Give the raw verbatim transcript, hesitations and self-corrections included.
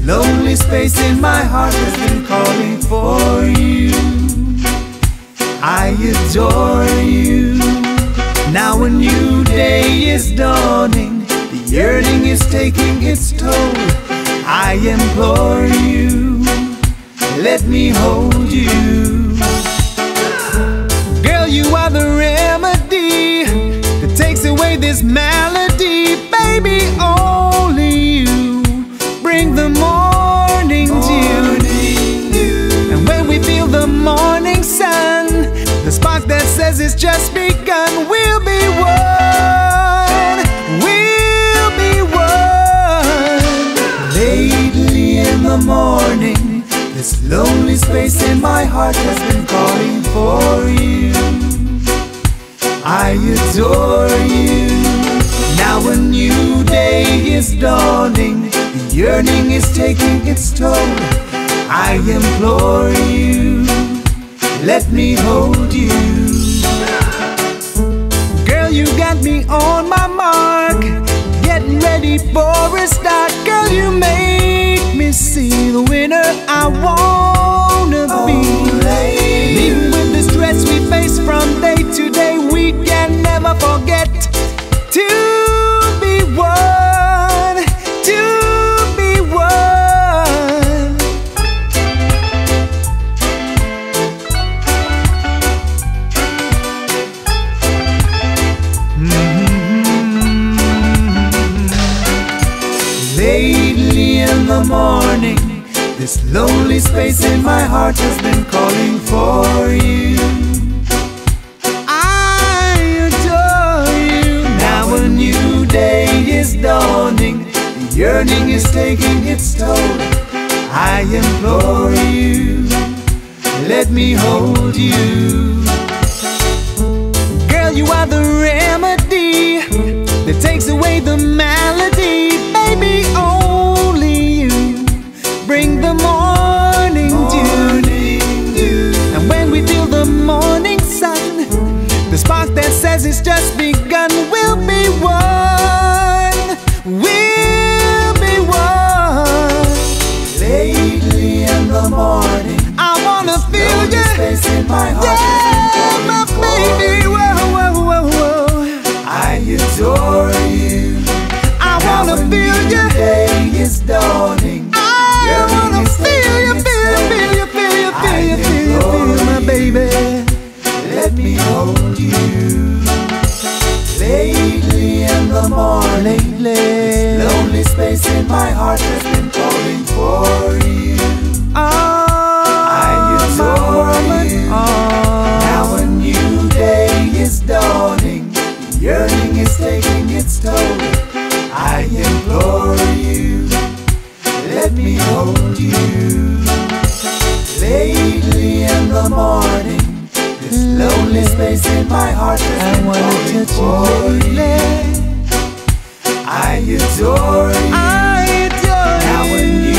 lonely space in my heart has been calling for you. I adore you. Now a new day is dawning. The yearning is taking its toll. I implore you, let me hold you. Girl, you are the remedy that takes away this malady. Baby, only you bring the morning dew. And when we feel the morning sun, the spark that says it's just begun, we'll be one, we'll be one. Lately in the morning, this lonely space in my heart has been calling for you. I adore you. Now a new day is dawning. The yearning is taking its toll. I implore you, let me hold you. Girl, you got me on my mark, getting ready for a start. Girl, you make me see the winner I wanna be. And even with the stress we face from day to day, we can never forget to be one, to be one. Mm-hmm. Lately in the morning, this lonely space in my heart has been calling for you. I adore you. Now a new day is dawning. The yearning is taking its toll. I implore you, let me hold you. Girl, you are the remedy that takes away the malady. Baby, only you bring the morning dew. And when we feel the morning sun, the spark that says it's just begun, we'll be one, we'll be one. Lately in the morning, I wanna feel you, space in my heart, yeah, my baby. Whoa, whoa, whoa, whoa. I adore you. I wanna feel you. The day is dawning. I wanna feel you, feel you, feel you, feel you, feel you, feel you, feel you, my baby. Let me hold you. Lately in the morning, this lonely space in my heart has been calling for you. I adore you. Now a new day is dawning. The yearning is taking its toll. I implore you, let me hold you. Lately in the morning, this lonely space in my heart has been calling for you. I adore you. I adore you. Now a new